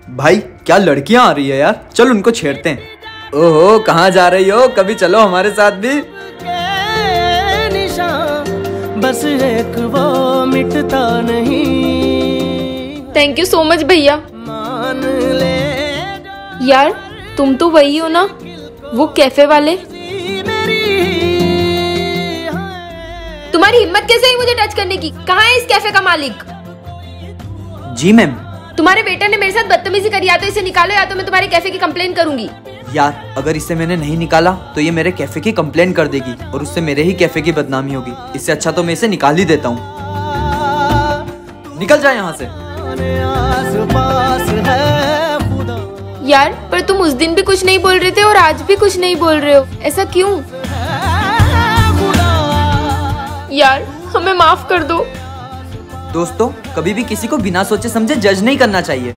भाई क्या लड़कियां आ रही है यार, चल उनको छेड़ते हैं। ओहो कहाँ जा रही हो, कभी चलो हमारे साथ भी। बस एक वो मिटता नहीं। थैंक यू सो मच भैया। मान ले यार तुम तो वही हो ना, वो कैफे वाले। तुम्हारी हिम्मत कैसे हुई मुझे टच करने की? कहाँ है इस कैफे का मालिक? जी मैम। तुम्हारे वेटर ने मेरे साथ बदतमीजी करी, या तो इसे निकालो या तो मैं तुम्हारे कैफे की कंप्लेन करूंगी। यार अगर इसे मैंने नहीं निकाला तो ये मेरे कैफे की कंप्लेन कर देगी और उससे मेरे ही कैफे की बदनामी होगी। इससे अच्छा तो मैं इसे निकाल ही देता हूँ। निकल जाए यहाँ से। यार पर तुम उस दिन भी कुछ नहीं बोल रहे थे और आज भी कुछ नहीं बोल रहे हो, ऐसा क्यों? यार हमें माफ कर दो। दोस्तों कभी भी किसी को बिना सोचे समझे जज नहीं करना चाहिए।